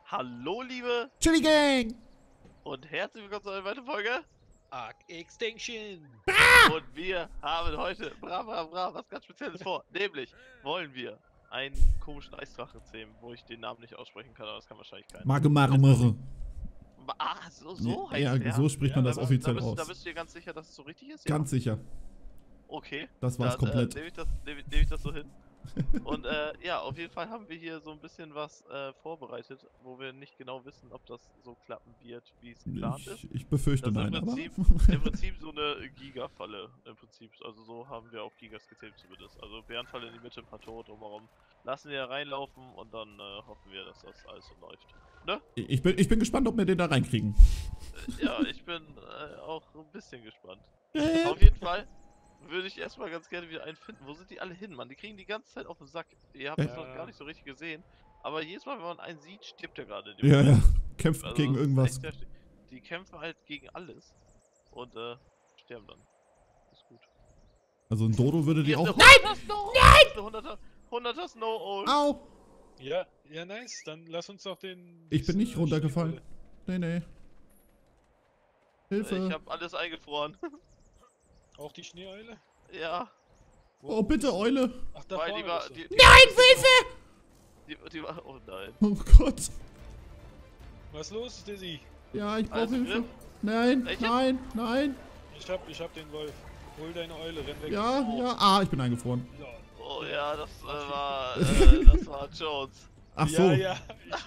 Hallo, liebe Chili Gang! und herzlich willkommen zu einer weiteren Folge. Arc Extinction! Und wir haben heute was ganz Spezielles vor. Nämlich wollen wir einen komischen Eisdrachen zähmen, wo ich den Namen nicht aussprechen kann, aber das kann wahrscheinlich keiner. Mare. Ah, so heißt Ja, der. so spricht man das offiziell Da aus. bist du dir ganz sicher, dass es so richtig ist? Ganz sicher. Okay. Das war's komplett. Nehme ich das so hin. Und ja, auf jeden Fall haben wir hier so ein bisschen was vorbereitet, wo wir nicht genau wissen, ob das so klappen wird, wie es geplant ist. Ich befürchte Das ist nein, aber... im Prinzip so eine Giga-Falle, im Prinzip. Also so haben wir auch Gigas gezählt zumindest. Also Bärenfalle in die Mitte, ein paar Tore drumherum. Lassen wir reinlaufen und dann hoffen wir, dass das alles so läuft. Ne? Ich bin gespannt, ob wir den da reinkriegen. Ja, ich bin auch ein bisschen gespannt. Auf jeden Fall würde ich erstmal ganz gerne wieder einen finden. Wo sind die alle hin, Mann? Die kriegen die ganze Zeit auf den Sack. Ihr habt das noch gar nicht so richtig gesehen. Aber jedes Mal, wenn man einen sieht, stirbt der gerade. Ja. Kämpft Also, gegen das ist irgendwas. echt heftig. Die kämpfen halt gegen alles. Und sterben dann. Ist gut. Also ein Dodo würde die auch... Nein! 100er Snow Old. Au! Ja, nice. Dann lass uns doch den... Ich bin nicht runtergefallen. Nee. Ich Hilfe. hab alles eingefroren. Auch die Schneeeule? Ja. Oh, bitte, Eule. Ach, da Weil vorne die war. bist du. Nein, Hilfe! Die war. Oh nein. Oh Gott. Was ist los, Dizzy? Ja, ich brauche Alles Hilfe. drin? Nein, Echt? nein. Ich hab den Wolf. Hol deine Eule, renn weg. Ja. Ah, ich bin eingefroren. Ja. Oh ja, das war Jones. Ach so. Ja.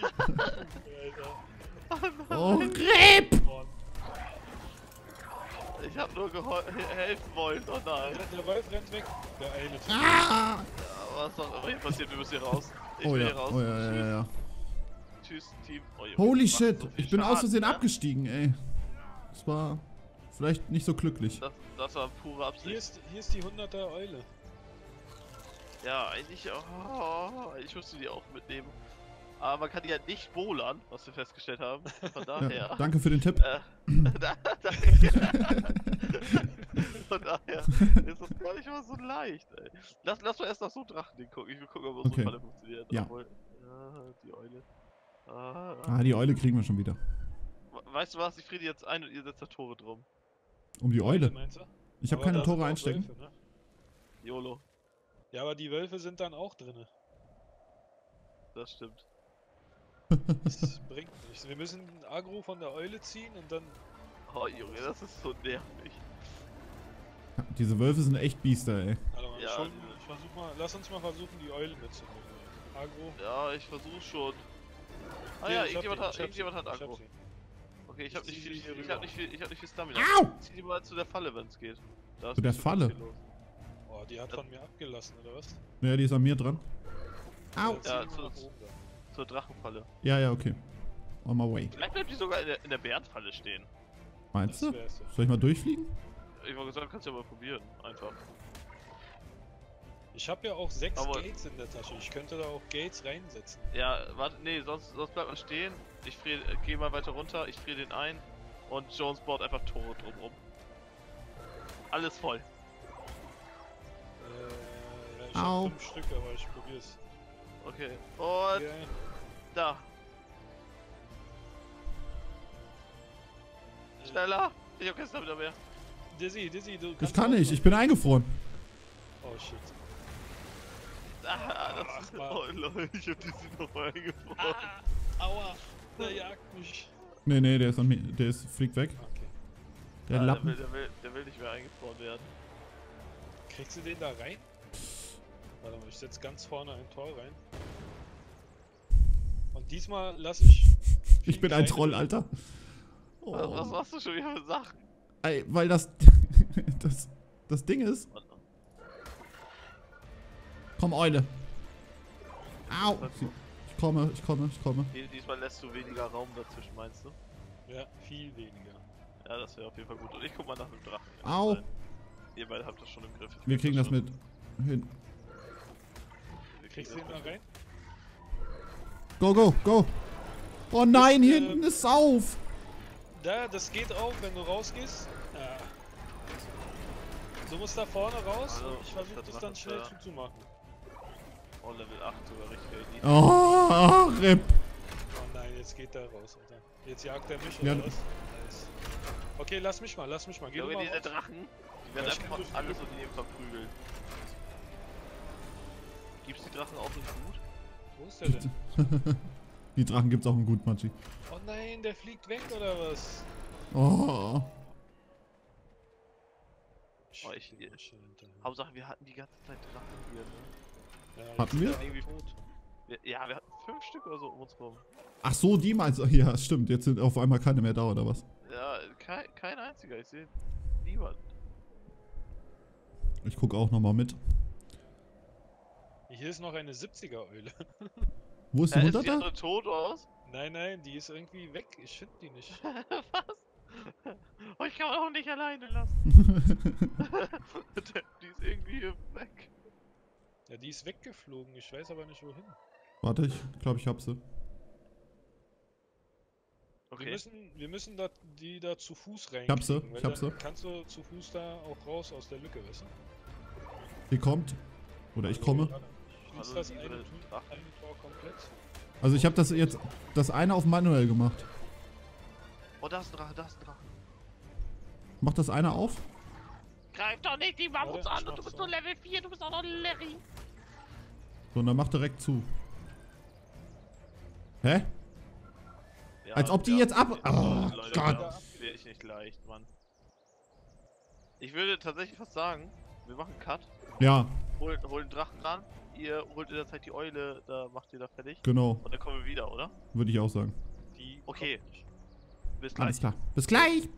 Alter. Oh, Reb! Ich hab nur helfen wollen. Oh nein. Der Wolf rennt weg. Der eine. Ah! Ja, was auch immer hier passiert, wir müssen hier raus. Ich Oh will ja, hier raus. oh ja. Tschüss, Team. Oh, Junge, Holy das macht shit, so viel ich bin aus Schaden, Versehen ne? abgestiegen, ey. Das war vielleicht nicht so glücklich. Das war pure Absicht. Hier ist die 100er Eule. Ja, eigentlich. Oh, ich musste die auch mitnehmen. Aber man kann die halt nicht bowlern, was wir festgestellt haben. Von daher. Ja, danke für den Tipp. Danke. Von daher ist das gar nicht mal so leicht, ey. Lass mal erst nach so Drachending gucken. Ich will gucken, ob unsere Okay. Falle funktioniert. Ja. Obwohl, ja, die Eule. Ah, die Eule kriegen wir schon wieder. Weißt du was? Ich friere die jetzt ein und ihr setzt da Tore drum. Um die Eule. Meinst du? Ich habe Aber keine da Tore sind auch einstecken. Wölfe, ne? YOLO. Ja, aber die Wölfe sind dann auch drinne. Das stimmt. Das bringt nichts. Wir müssen ein Agro von der Eule ziehen und dann... Oh Junge, das ist so nervig. Diese Wölfe sind echt Biester, ey. Warte mal, Ja, ich versuch mal, lass uns mal versuchen, die Eule mitzunehmen. Agro. Ja, ich versuche schon. Ah Hier, ja, ich hab irgendjemand hat sie. Agro. sie. Okay, ich hab Ich nicht zieh viel, sie hier ich hab rüber. nicht viel Stamina. Au! Zieh die mal zu der Falle, wenn es geht. Da ist Zu der nicht so ganz Falle? viel los. Oh, die hat von mir abgelassen, oder was? Ja, die ist an mir dran. Au! Zieh Ja, die mal nach oben da. Zur Drachenfalle. Ja, okay. On my way. Vielleicht bleibt die sogar in der Bärenfalle stehen. Meinst du? Das wär's doch. Soll ich mal durchfliegen? Ich wollte gesagt, kannst du ja mal probieren. Einfach. Ich habe ja auch 6 Aber- Gates in der Tasche. Ich könnte da auch Gates reinsetzen. Ja, warte, nee, sonst bleibt man stehen. Ich geh mal weiter runter, ich friere den ein. Und Jones baut einfach Tore drumrum. Alles voll. Ja, ich Au. hab 5 Stück, aber ich probier's. Okay. Und Hier. da. Schneller! Ich hab kein Stamina mehr. Dizzy, du Ich kannst kann auch nicht, ich bin eingefroren. Oh shit. Ah, das Ach, ist. Mann. Oh Leute, ich hab die sie noch eingefroren. Aua, der jagt mich. Nee, der ist an mir. Fliegt weg. Okay. Der Ah, Lappen. der will nicht mehr eingefroren werden. Kriegst du den da rein? Warte mal, ich setz ganz vorne ein Tor rein. Und diesmal lasse ich... Ich bin ein kleine- Troll, Alter. Was Oh. machst du schon wieder für Sachen? Ey, weil das Ding ist. Komm, Eule. Au. Ich komme. Diesmal lässt du weniger Raum dazwischen, meinst du? Ja, viel weniger. Ja, das wäre auf jeden Fall gut. Und ich guck mal nach dem Drachen. Au. Ihr beide habt das schon im Griff. Wir kriegen das schon. mit hin. Wir Kriegst du kriegen den das da mit. rein? Go. Oh nein, Das, hinten ist auf. Da, das geht auch, wenn du rausgehst. Ah. Du musst da vorne raus Also, und ich versuche das das macht dann das schnell ja. zuzumachen. Oh, Level 8 sogar richtig. Oh, RIP. Oh nein, jetzt geht da raus, Alter. Jetzt jagt er mich, Ja. oder was? Nice. Okay, lass mich mal. Geh du Junge, mal diese raus. Drachen, die werden Ja, ich einfach kann von alles und jedem verprügelt. Gibt's die Drachen auch in gut? Wo ist der denn? Die Drachen gibt's auch in gut, Machi. Oh nein, der fliegt weg, oder was? Oh. Oh, Hauptsache, wir hatten die ganze Zeit Drachen hier, ne? Ja, Hatten wir? jetzt ist er irgendwie tot. Ja, wir hatten 5 Stück oder so um uns rum. Ach so, die meinst du? Ja, stimmt. Jetzt sind auf einmal keine mehr da, oder was? Ja, kein einziger, ich sehe niemand. Ich guck auch nochmal mit. Hier ist noch eine 70er-Eule. Wo ist die Ist die 100er? andere tot oder was? Nein, die ist irgendwie weg. Ich finde die nicht. Was? Oh, ich kann auch nicht alleine lassen. Die ist irgendwie hier weg. Ja, die ist weggeflogen. Ich weiß aber nicht wohin. Warte, ich glaube, ich hab sie. Okay. Wir müssen die da zu Fuß rein. Ich hab sie, ich hab sie. Kannst du zu Fuß da auch raus aus der Lücke, weißt du? Die kommt. Oder ich komme. Schließt das eine Tor komplett? Also ich habe das jetzt, das eine auf manuell gemacht. Oh, da ist ein Drache, da ist ein Drache. Macht das eine auf? Greif doch nicht die Mammuts Warte, an ich und du mach's bist so. nur Level 4, du bist auch noch Larry. So, und dann macht direkt zu. Hä? Ja, Als ob die jetzt ab... Oh Leute, Gott. das wäre ich nicht leicht, Mann. Ich würde tatsächlich fast sagen, wir machen einen Cut, Ja, holen den Drachen ran, ihr holt in der Zeit die Eule, da macht ihr da fertig. genau. Und dann kommen wir wieder, oder? Würde ich auch sagen. Die Okay. kommt nicht. Bis gleich. Alles klar. Bis gleich.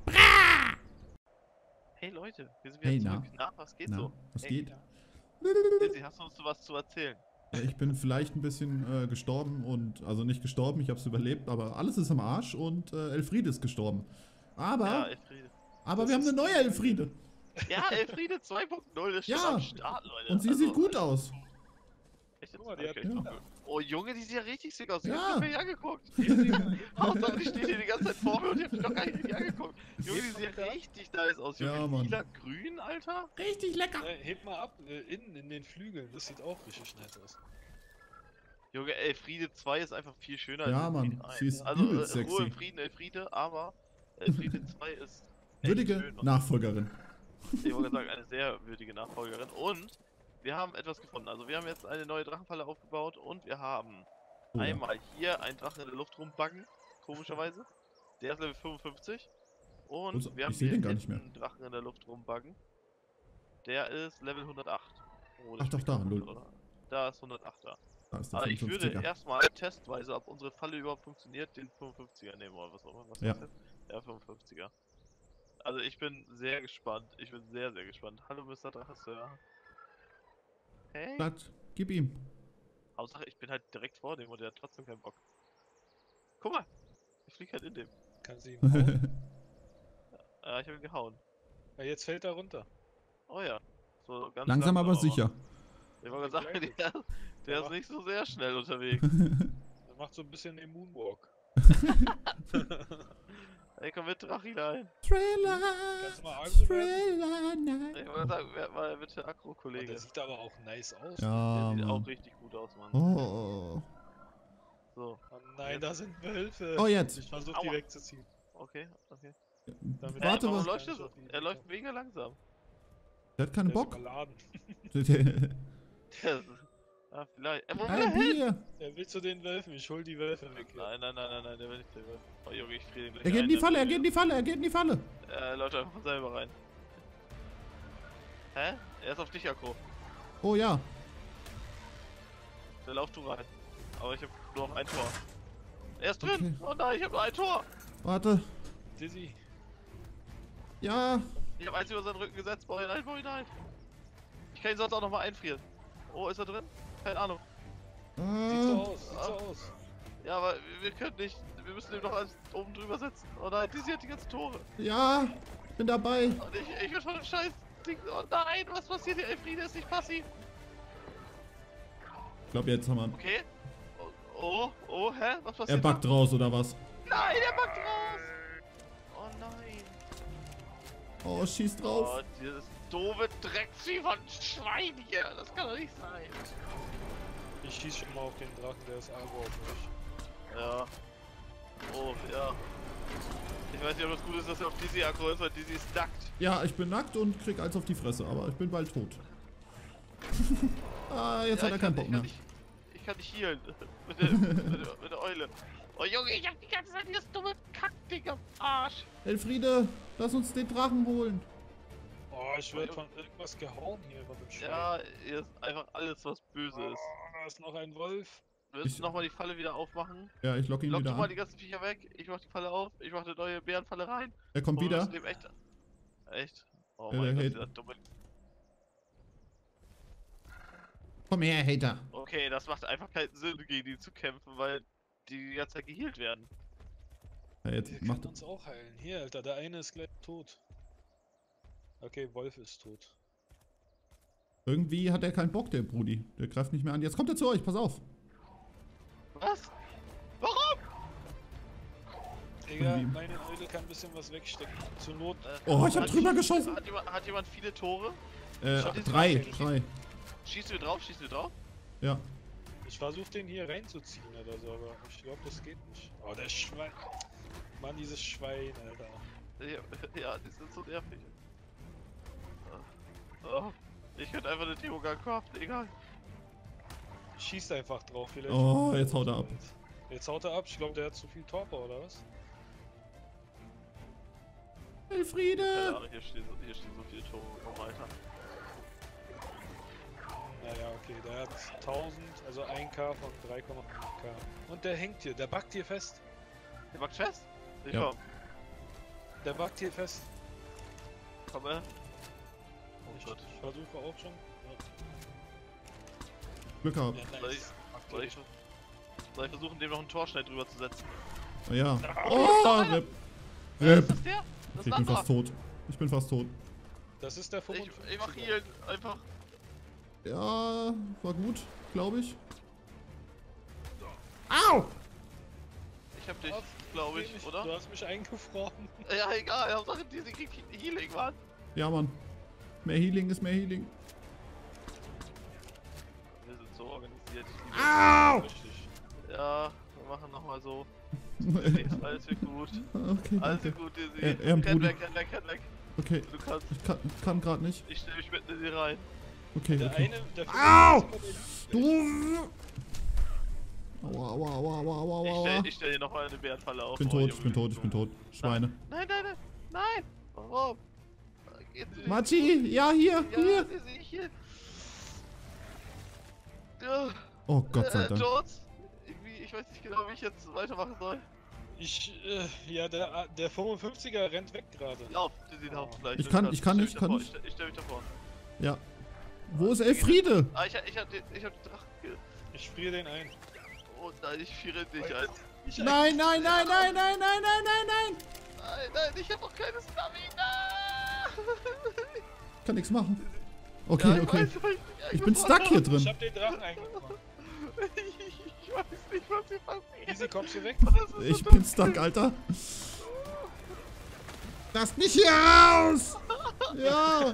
Hey Leute, wir sind wieder Hey, zurück. Na, was geht Na, so? was Hey, geht? Lizzie, hast du uns was zu erzählen? Ja, ich bin vielleicht ein bisschen gestorben und... Also nicht gestorben, ich habe es überlebt, aber alles ist am Arsch und Elfriede ist gestorben. Aber... Ja, Elfriede. aber wir haben eine neue Elfriede. Ja, Elfriede 2.0 ist schon Ja. am Start, Leute. Und sie Also, sieht gut aus. Echt jetzt? Guck mal, die hat Okay. Ja. Oh Junge, die sieht ja richtig sick aus. Ja. Ich hab mir angeguckt. Außer die steht hier die ganze Zeit vor mir und ich hab mich noch gar nicht richtig angeguckt. Junge, die sieht richtig nice aus. Junge, Ja, Mann. lila grün, Alter. Richtig lecker. Heb mal ab, innen in den Flügeln. Das sieht auch richtig nice aus. Junge, Elfriede 2 ist einfach viel schöner Ja, als Mann, Elfriede 1. sie ist Also, übelst Ruhe sexy. im Frieden, Elfriede, aber Elfriede 2 ist echt Würdige schön. Nachfolgerin. Ich wollte sagen, eine sehr würdige Nachfolgerin. Und wir haben etwas gefunden. Also wir haben jetzt eine neue Drachenfalle aufgebaut und wir haben Oh, ja. einmal hier einen Drachen in der Luft rumbuggen, komischerweise. Der ist Level 55. Und Also, wir haben ich seh hier den gar nicht mehr. einen Drachen in der Luft rumbuggen. Der ist Level 108. Oh, Ach, doch, da, lol. oder? Da ist 108er. Da ist der Aber ich würde 55er. erstmal testweise, ob unsere Falle überhaupt funktioniert, den 55er nehmen oder was auch immer. Was Ja. ist das jetzt? Ja, 55er. Also ich bin sehr gespannt. Ich bin sehr, sehr gespannt. Hallo Mr. Drache, Sir. Hey. Blatt, gib ihm. Hauptsache, ich bin halt direkt vor dem und der hat trotzdem keinen Bock. Guck mal. Ich flieg halt in dem. Kann sie ihn hauen? Ich hab ihn gehauen. Ja, jetzt fällt er runter. Oh ja. So ganz Langsam aber sicher. Ich wollte sagen, der ist nicht so sehr schnell unterwegs. Er macht so ein bisschen den Moonwalk. Ey, komm mit, Drachilein. Thriller. Kannst du mal Agro werden? Thriller night. Ich wollte sagen, wer mal bitte Akro, Oh, Kollege. der sieht aber auch nice aus. Ja, Der sieht auch Mann. richtig gut aus, Mann. Oh. So, Oh nein, da sind Wölfe. Oh, jetzt. Ich versuche die Aua. wegzuziehen. okay. Damit Warte, warum was? läuft er läuft mega langsam. Der hat keinen Der ist Bock. überladen. Der ist, vielleicht. Wo will Ein er hin? Bier. Er will zu den Wölfen. Ich hol die Wölfe weg. Nein, der will nicht. Der will. Oh Junge, ich friere den gleich Er geht in ein, die dann Falle, er will geht in die Falle, er geht in die Falle. Läuft einfach von selber rein. Hä? Er ist auf dich, Akro. Oh ja. Der lauft du rein. Aber ich hab nur noch ein Tor. Er ist drin! Okay. Oh nein, ich hab nur ein Tor! Warte. Dizzy. Ja. Ich hab eins über seinen Rücken gesetzt, bau ihn ein. Ich kann ihn sonst auch nochmal einfrieren. Oh, ist er drin? Keine Ahnung. Sieht so Ah. aus. Sieht so aus. Ja, aber wir können nicht. Wir müssen ihm doch alles oben drüber setzen. Oh nein, die hat die ganzen Tore. Ja. Bin dabei. Und ich bin von dem scheiß Ding. Oh nein, was passiert hier? Elfriede ist nicht passiv. Ich glaube, jetzt haben wir... Okay. Oh, hä? Was passiert? Er backt raus, oder was? Nein, er backt raus! Oh nein. Oh, schieß Oh, drauf. dieses doofe Drecksvieh von Schwein hier. Das kann doch nicht sein. Ich schieß schon mal auf den Drachen, der ist Agro auf mich. Ja. Ja. Ich weiß nicht, ob das gut ist, dass er auf Dizzy aggro ist, weil Dizzy ist nackt. Ja, ich bin nackt und krieg eins auf die Fresse, aber ich bin bald tot. Ah, jetzt Ja, hat er keinen Bock mehr. Ich kann nicht healen. mit der Eule. Oh Junge, ich hab die ganze Zeit dieses dumme Kackding am Arsch. Elfriede, lass uns den Drachen holen. Oh, ich werde von irgendwas gehauen hier von dem Schwein. Ja, hier ist einfach alles, was böse ist. Oh, da ist noch ein Wolf. Willst du nochmal die Falle wieder aufmachen? Ja, ich lock ihn Lock wieder du mal an. die ganzen Viecher weg. Ich mach die Falle auf. Ich mach eine neue Bärenfalle rein. Er kommt Und wir wieder. müssen dem echt? Oh Ja, mein der Gott, hält. dieser dumme... Komm her, Hater. Okay, das macht einfach keinen Sinn, gegen die zu kämpfen, weil die ganze Zeit geheilt werden. Ja, jetzt Der macht kann uns auch heilen. Hier, Alter, der eine ist gleich tot. Okay, Wolf ist tot. irgendwie hat er keinen Bock, der Brudi. Der greift nicht mehr an. Jetzt kommt er zu euch, pass auf. Was? Warum? Digga, Irgendwie- meine Eule kann ein bisschen was wegstecken. Zur Not. Oh, ich hab Hat- drüber geschossen. Hat jemand viele Tore? Drei. Schießt du drauf? Schießt du drauf? Ja. Ich versuche den hier reinzuziehen oder so, aber ich glaube, das geht nicht. Oh, der Schwein. Mann, dieses Schwein, Alter. Ja, die sind so nervig. Oh, ich könnte einfach eine Demogang craften, egal. Schießt einfach drauf, vielleicht. Oh, jetzt haut er ab. Jetzt haut er ab. Ich glaube, der hat zu viel Torpor, oder was? Keine Elfriede. Ahnung, hier stehen so viele Tore. Komm weiter. Naja, okay, der hat 1000, also 1k von 3,5k. Und der hängt hier, der backt hier fest. Der macht fest? Ich Ja. komm. Der backt hier fest. Komm her. Ich Gott. versuche auch schon. Glück gehabt. Ja, Soll nice. Soll ich versuchen, dem noch einen Torschnell drüber zu setzen? Ja. Oh, Rip. Rip. Ist das der? Das Ich ist bin ein fast tot. Ich bin fast tot. Das ist der Ich 55. mach healen, einfach. Ja, war gut, glaube ich. Au! Ich hab dich, Auf, glaube ich, Du oder? hast mich eingefroren. Ja, egal, Hauptsache diese kriegt Healing, Mann. Ja, Mann. Mehr Healing ist mehr Healing. Wir sind so organisiert. Ich liebe Au! Richtig. es. Ja, wir machen nochmal so. Okay, Alles wird gut. okay. Alles danke. wird gut, Dizzy. Er Renn Brudi. weg, renn weg, renn weg. Okay, Du kannst. ich kann gerade nicht. Ich stell mich mitten in sie rein. Okay, Der okay. eine, der Au! 55er, Du! Aua, aua, aua, aua, aua, aua. Ich stell dir nochmal eine Bärenfalle auf. Ich bin Oh, tot, Junge, ich bin tot, ich bin tot. Schweine. Nein, nein, nein, nein! Warum? Geht's nicht? Machi, ja, hier, Ja, hier. die sehe ich hier. Ja, Oh Gott sei Dank. Jones, irgendwie, ich weiß nicht genau, wie ich jetzt weitermachen soll. ja, der 55er rennt weg gerade. Lauf, Dizzy, lauf gleich. Ich Du kann kannst. nicht, kann Ich nicht. stell mich davor. Ja. Wo ist Elfriede? Ah, ich hab den Drachen Ich friere den ein. Oh nein, ich friere dich ein. Nein, nein, nein, nein, nein, nein, nein, nein, nein. Nein, ich hab doch keine Stamina! Ich kann nichts machen. Okay, Ja, ich okay. weiß, Ich bin stuck hier Ich drin. hab den Drachen eingefangen. Ich weiß nicht, was hier passiert. Easy, kommst du weg? Das ist so Ich dumm. bin stuck, Alter. Lass mich hier raus! Ja!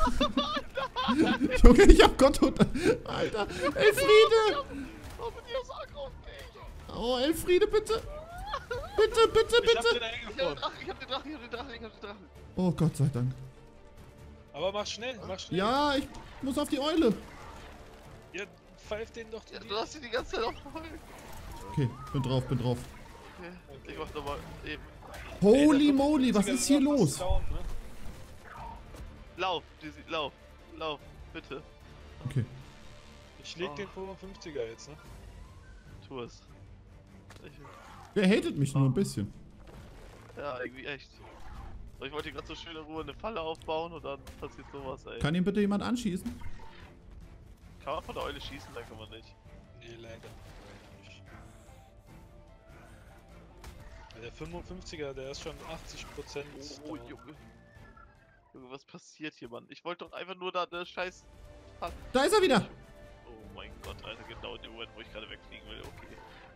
Junge, ich hab Gott und... Alter! Elfriede! Warum bin ich so aggro auf dich? Oh, Elfriede, bitte! Bitte, bitte, Ich hab den bitte! eingefroren. Ich hab den Drachen. Oh, Gott sei Dank. Aber mach schnell, mach schnell. Ja, ich muss auf die Eule. Ja, pfeift den doch. Ja, du hast ihn die ganze Zeit aufgehalten. Okay, bin drauf, bin drauf. Okay, ich mach nochmal eben. Holy Der moly, was 55er ist hier war fast los? down, ne? Lauf, Dizzy, lauf, bitte. Okay. Ich leg Oh. den 55er jetzt, ne? Tu es. Der hatet mich nur ein bisschen. Ja, irgendwie echt. So, ich wollte hier gerade so schön in Ruhe eine Falle aufbauen und dann passiert sowas, ey. Kann ihn bitte jemand anschießen? Kann man von der Eule schießen? Dann kann man nicht. Nee, leider nicht. Der 55er, der ist schon 80% Oh, down. Junge. Junge, was passiert hier, Mann? Ich wollte doch einfach nur da eine scheiß... Da ist er wieder! Oh mein Gott, Alter, genau in dem Moment, wo ich gerade wegfliegen will, okay.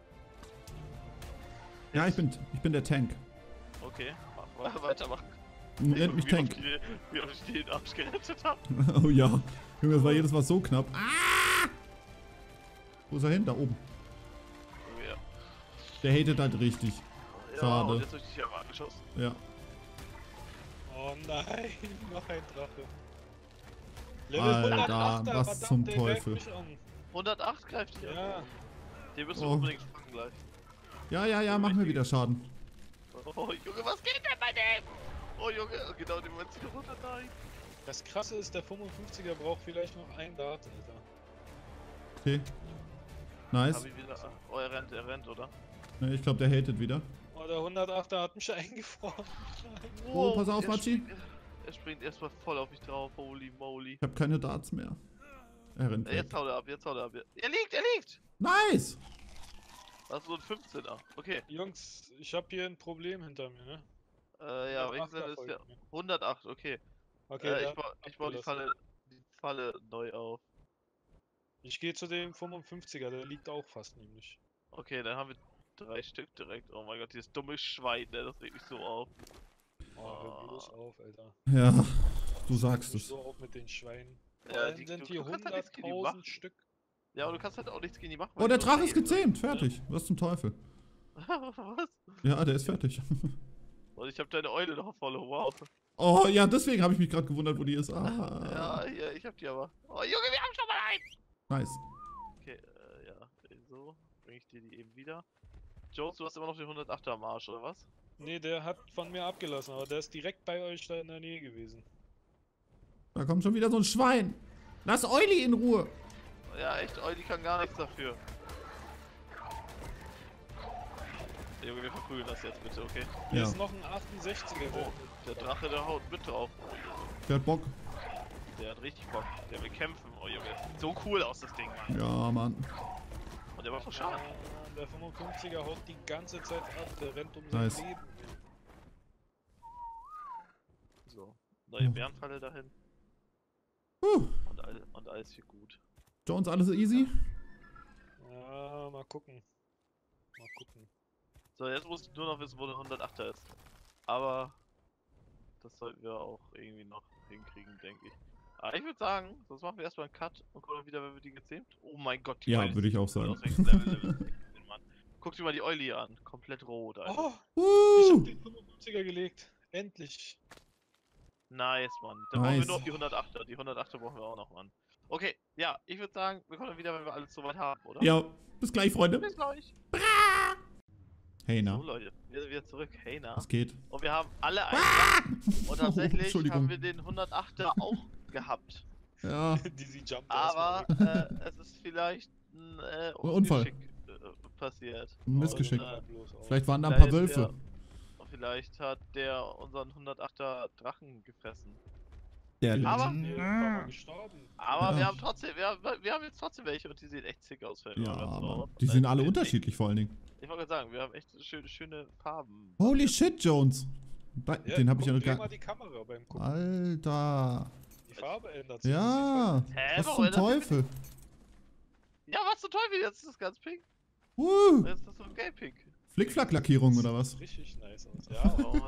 Ja, ich bin der Tank. Okay, weitermachen. Nennt mich Tank. Wie oft ich den Arsch gerettet habe. Oh ja. Junge, das war jedes Mal so knapp. Ah! Wo ist er hin? Da oben. Ja. Der hatet halt richtig. Ja, Schade. und jetzt hab ich dich aber angeschossen. Ja. Oh nein, noch ein Drache. Level Alter, 108er, was verdammt, zum der greift Teufel. mich an. 108 greift dich an. Ja, Den müssen wir Oh. unbedingt fangen gleich. Ja, mach mir wieder Schaden. Oh, Junge, was geht denn bei dem? Oh, Junge, genau, den Moment wieder runter, nein. das krasse ist, der 55er braucht vielleicht noch einen Dart, Alter. Okay. Nice. Hab ich wieder. Oh, er rennt, oder? Ne, ich glaube, der hatet wieder. Oh, der 108er hat mich eingefroren. Oh, pass auf, er Machi. Er springt erstmal voll auf mich drauf, holy moly. Ich habe keine Darts mehr. Er rennt weg. Jetzt haut er ab. Er liegt! Nice! Das ist so ein 15er. Okay. Jungs, ich habe hier ein Problem hinter mir, ne? Ja, 108er welches ist der? folgt mir. 108, okay. Okay, Ich dann baue die abgelassen. Falle neu auf. Ich gehe zu dem 55er, der liegt auch fast nämlich. Okay, dann haben wir 3 Stück direkt. Oh mein Gott, dieses dumme Schwein, ne? Das regt mich so auf. Oh, hör bloß auf, Alter. Ja, du sagst Ich es. so auf mit den Schweinen. Vor Ja, allem die- sind du- hier du kannst halt nichts gegen die machen. 100.000 Stück. Ja, aber du kannst halt auch nichts gegen die machen. Oh, weil der die Drache so ist leben, gezähmt. Fertig. Was zum Teufel? ne? Was? Ja, der ist fertig. Und ich hab deine Eule noch voll, wow. Oh, ja, deswegen habe ich mich gerade gewundert, wo die ist. Ja, Ah, hier, ich hab die aber. Oh, Junge, wir haben schon mal einen! nice. Okay, ja, so. Bring ich dir die eben wieder. Jones, du hast immer noch den 108er am Arsch, oder was? Nee, der hat von mir abgelassen, aber der ist direkt bei euch da in der Nähe gewesen. Da kommt schon wieder so ein Schwein. Lass Euli in Ruhe. Ja, echt, Euli kann gar nichts dafür. Junge, wir verprügeln das jetzt bitte, okay? Hier Ja. ist noch ein 68er. Oh, der Drache, der haut mit drauf. Der hat Bock. Der hat richtig Bock. Der will kämpfen, oh Junge. Sieht so cool aus, das Ding, Mann. Ja, Mann. Und der macht doch Schaden. Der 55er haut die ganze Zeit ab, der rennt um sein Nice. Leben. So, neue Bärenfalle dahin. Und alles hier gut. Jones, alles easy? Ja, mal gucken. Mal gucken. So, jetzt musst du nur noch wissen, wo der 108er ist. Aber das sollten wir auch irgendwie noch hinkriegen, denke ich. Aber ich würde sagen, sonst machen wir erstmal einen Cut und gucken wieder, wenn wir die gezähmt. Oh mein Gott, die Ja, Eule würde sieht ich auch cool sagen. aus, welches Level 16, Mann. Guck dir mal die Eule hier an. Komplett rot, Alter. Oh, ich hab Uh, den 55er gelegt. Endlich. Nice, Mann. Dann brauchen wir Nice. nur auf die 108er. Die 108er brauchen wir auch noch, Mann. Okay, ja, ich würde sagen, wir kommen dann wieder, wenn wir alles soweit haben, oder? ja, bis gleich, Freunde. Bis gleich. Hey, So, na, Leute, wir sind wieder zurück. Hey, na. was geht? Und wir haben alle einen Drachen. Und Oh, tatsächlich Entschuldigung. haben wir den 108er auch gehabt. Ja, Dizzy jumpt Aber erstmal weg. es ist vielleicht ein Unfall. Ungeschick passiert. ein Missgeschick. Oh, bloß auf. Vielleicht waren da ein paar Vielleicht Wölfe. Vielleicht hat der unseren 108er Drachen gefressen. Der Aber- Der war mal gestorben. Aber Ja. wir haben trotzdem, wir haben jetzt trotzdem welche und die sehen echt sick aus. fällt mir Ja, ganz Mann. auf. Die sind alle Ich- unterschiedlich vor allen Dingen. Ich wollte gerade sagen, wir haben echt schöne Farben. Holy shit, Jones. Den habe ich ja noch guck dir gar... mal die Kamera beim Gucken. Alter. Die Farbe ändert sich. Ja. Hä, Was warum zum ändert sich Teufel? Ja, was zum Teufel? Jetzt ist das ganz pink. Jetzt ist das so gelb-pink. Flickflack-Lackierung oder was? Sieht richtig nice aus. Ja,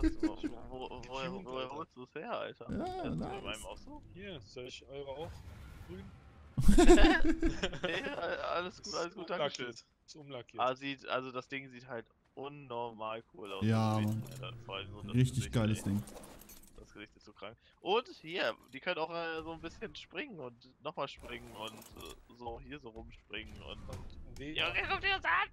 woher holst du es her, Alter? Ja, Ist das nice. bei meinem auch so? Hier, soll ich eure auch grün? Nee, alles gut, dankeschön. Ist umlackiert. Also das Ding sieht halt unnormal cool aus. Ja, Das Mann. Gesicht, Alter, vor allem so das Richtig Gesicht, geiles ey. Ding. Das Gesicht ist so krank. Und hier, die können auch so ein bisschen springen und nochmal springen und so hier so rumspringen und... Ja, Junge, guck dir das an!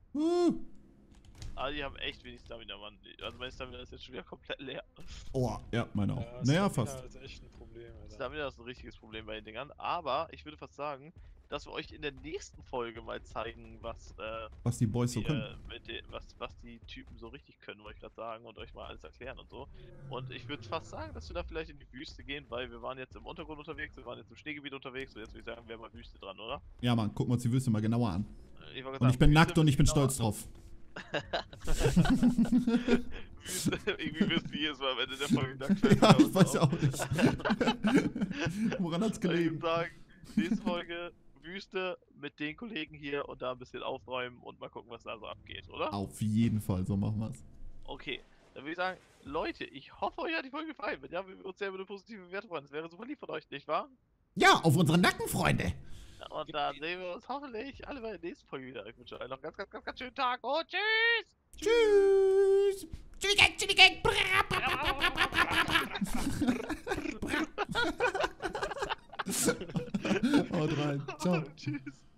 Ah, die haben echt wenig Stamina, Mann. Also mein Stamina ist jetzt schon wieder komplett leer. Oh, ja, meine auch. ja, Naja, Stamina fast. ist echt ein Problem, Alter. Stamina ist ein richtiges Problem bei den Dingern. Aber ich würde fast sagen, dass wir euch in der nächsten Folge mal zeigen, was Was die Boys so die, können. was die Typen so richtig können, wollte ich gerade sagen, und euch mal alles erklären und so. Und ich würde fast sagen, dass wir da vielleicht in die Wüste gehen, weil wir waren jetzt im Untergrund unterwegs, wir waren jetzt im Schneegebiet unterwegs und jetzt würde ich sagen, wir haben mal Wüste dran, oder? Ja, Mann, gucken wir uns die Wüste mal genauer an. Ich wollte Und sagen, ich bin Wüste nackt und ich bin genauer- stolz drauf. Wüste, irgendwie wirst du jedes Mal am Ende der Folge nackt werden. Ja, ich weiß ja auch nicht. Woran hat's Ich würde gelegen? sagen, nächste Folge Wüste mit den Kollegen hier und da ein bisschen aufräumen und mal gucken, was da so abgeht, oder? Auf jeden Fall, so machen wir's. Okay, dann würde ich sagen, Leute, ich hoffe, euch hat die Folge gefallen. Wenn ja, wir würden uns sehr über eine positive Bewertung freuen. Das wäre super lieb von euch, nicht wahr? Ja, auf unsere Nacken, Freunde. Und dann sehen wir uns hoffentlich alle bei der nächsten Folge wieder. Ich wünsche euch noch einen ganz schönen Tag und tschüss! Tschüss. Haut rein. Ciao. Tschüss.